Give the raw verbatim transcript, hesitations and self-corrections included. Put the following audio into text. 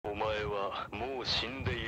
お前はもう死んでいる。